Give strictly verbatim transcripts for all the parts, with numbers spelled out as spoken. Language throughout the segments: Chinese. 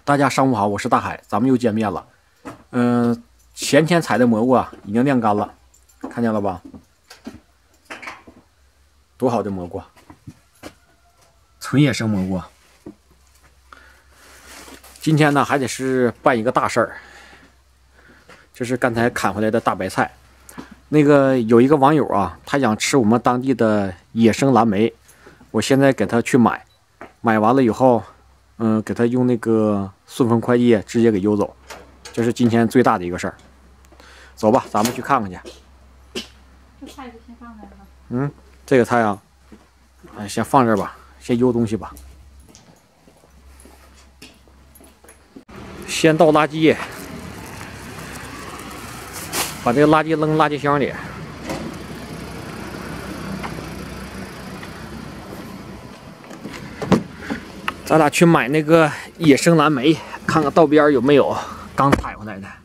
大家上午好，我是大海，咱们又见面了。嗯、呃，前天采的蘑菇啊，已经晾干了，看见了吧？多好的蘑菇，纯野生蘑菇。今天呢，还得是办一个大事儿。这是刚才砍回来的大白菜。那个有一个网友啊，他想吃我们当地的野生蓝莓，我现在给他去买，买完了以后。 嗯，给他用那个顺丰快递直接给邮走，这是今天最大的一个事儿。走吧，咱们去看看去。 这菜就先放这儿吧。 嗯，这个菜啊，哎，先放这儿吧，先邮东西吧。先倒垃圾，把这个垃圾扔垃圾箱里。 咱俩去买那个野生蓝莓，看看道边有没有刚采回来的。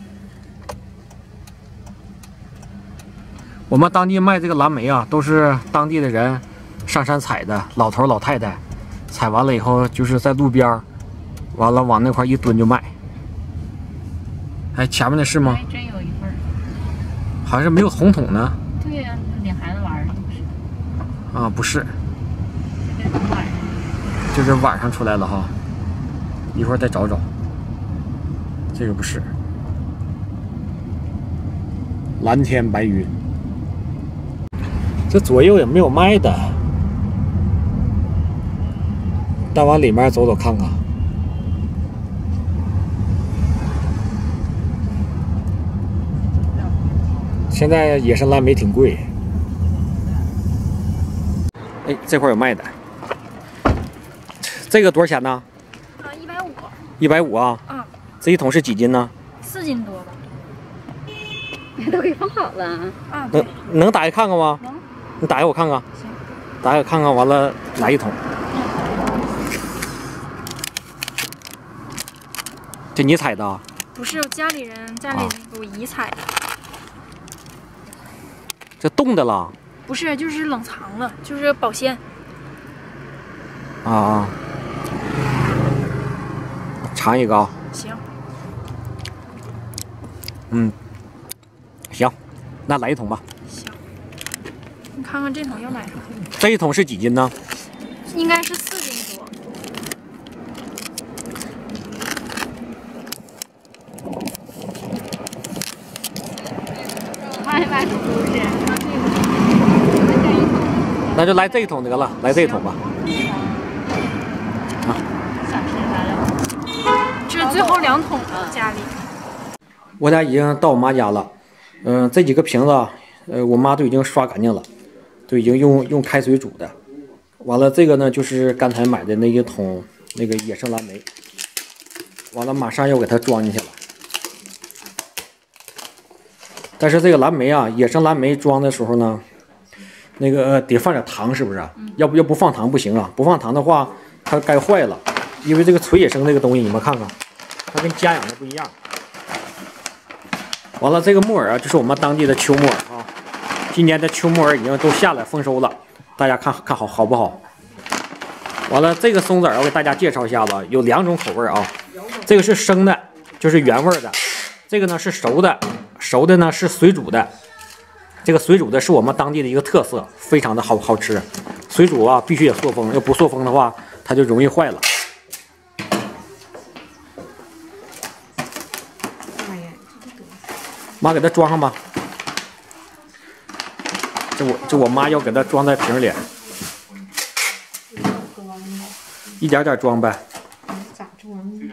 我们当地卖这个蓝莓啊，都是当地的人上山采的，老头老太太采完了以后，就是在路边，完了往那块一蹲就卖。哎，前面的是吗？ 还真有一份儿， 好像是没有红桶呢。 对呀、啊，领孩子玩的不是？ 啊，不是， 这是晚上。 就是晚上出来了哈，一会儿再找找。这个不是，蓝天白云。这左右也没有卖的，再往里面走走看看。现在野生蓝莓挺贵。哎，这块有卖的。 这个多少钱呢？ 啊，一百五。 一百五啊？ 啊。 这一桶是几斤呢？ 四斤多吧。 都给放好了啊。 能能打开看看吗？ 能。 你打开我看看。 行。 打开看看，完了来一桶。这你采的啊？ 不是，我家里人家里我姨采的。 这冻的了？ 不是，就是冷藏了，就是保鲜。 啊啊。 尝一个啊！ 行。 嗯，行，那来一桶吧。 行。你看看这桶要买啥？ 这一桶是几斤呢？ 应该是四斤多。 卖卖出去， 那就来这一桶得了，来这一桶吧。啊。 想吃啥呀？ 这是最后两桶了，家里。 我俩已经到我妈家了，嗯、呃，这几个瓶子，呃，我妈都已经刷干净了，都已经用用开水煮的。完了，这个呢就是刚才买的那一桶那个野生蓝莓，完了马上要给它装进去了。但是这个蓝莓啊，野生蓝莓装的时候呢，那个、呃、得放点糖，是不是？嗯、要不要不放糖不行啊，不放糖的话它该坏了。 因为这个纯野生这个东西，你们看看，它跟家养的不一样。完了，这个木耳啊，就是我们当地的秋木耳啊。今年的秋木耳已经都下来丰收了，大家看看好好不好？完了，这个松子儿我给大家介绍一下子，有两种口味啊。这个是生的，就是原味的；这个呢是熟的，熟的呢是水煮的。这个水煮的是我们当地的一个特色，非常的好好吃。水煮啊，必须得塑封，要不塑封的话，它就容易坏了。 妈，给它装上吧。这我这我妈要给它装在瓶里，一点点装呗。 咋装呢？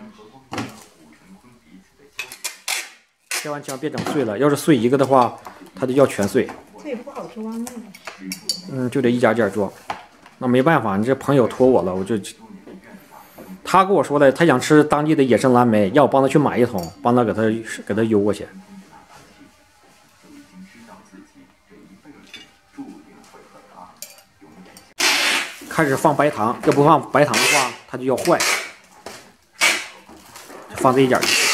千万千万别整碎了，要是碎一个的话，它就要全碎。 这也不好装啊。 嗯，就得一点点装。那没办法，你这朋友托我了，我就。他跟我说的，他想吃当地的野生蓝莓，要我帮他去买一桶，帮他给他给他邮过去。 开始放白糖，要不放白糖的话，它就要坏。放这一点就行。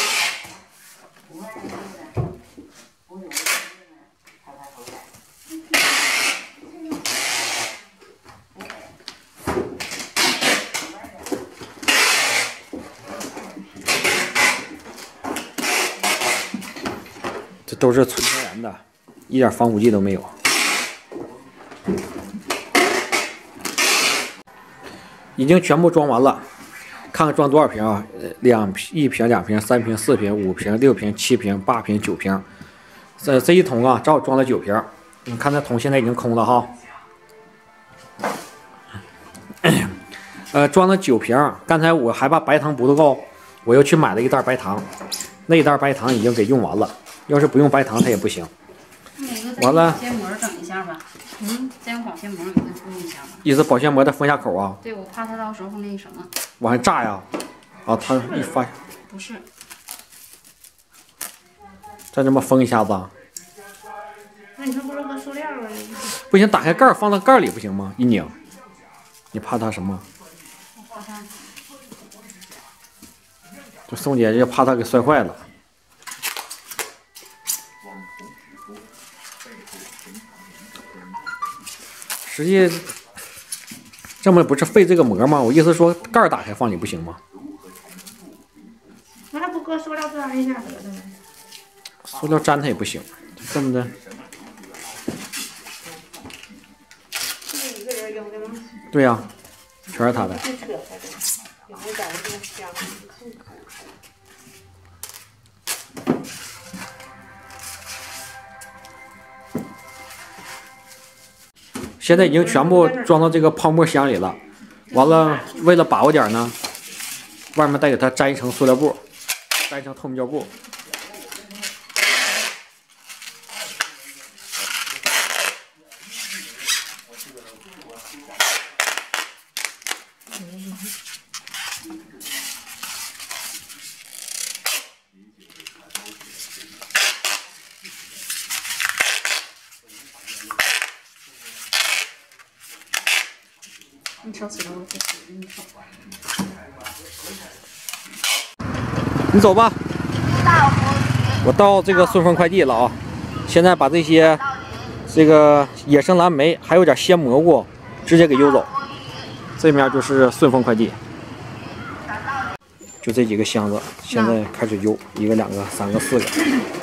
都是纯天然的，一点防腐剂都没有。已经全部装完了，看看装多少瓶啊？两一瓶、两瓶、三瓶、四瓶、五瓶、六瓶、七瓶、八瓶、九瓶。这这一桶啊，正好装了九瓶。你看这桶现在已经空了哈。呃，装了九瓶。刚才我还怕白糖不够，我又去买了一袋白糖，那一袋白糖已经给用完了。要是不用白糖，它也不行。完了， 保鲜膜整一下吧。嗯，再用保鲜膜给它封一下吧。 意思保鲜膜再封下口啊？ 对，我怕它到时候那什么。 往上炸呀！啊，它一发。 不是。 再这么封一下子。 那你说不是和塑料啊？ 不行，打开盖儿放到盖儿里不行吗？一拧，你怕它什么？ 我怕它。 这宋姐就怕它给摔坏了。实际这么不是费这个膜吗？我意思说盖儿打开放里不行吗？ 那它不搁塑料粘一下得了呗？ 塑料粘它也不行，这么的。 是一个人扔的吗？ 对呀、啊，全是他的。 就扯开的，有没有找个地方香？ 现在已经全部装到这个泡沫箱里了。完了，为了把握点呢，外面再给它粘一层塑料布，粘一层透明胶布。 你手指头再指着你手。 你走吧，我到这个顺丰快递了啊！现在把这些这个野生蓝莓还有点鲜蘑菇直接给邮走。这面就是顺丰快递，就这几个箱子，现在开始邮，一个、两个、三个、四个。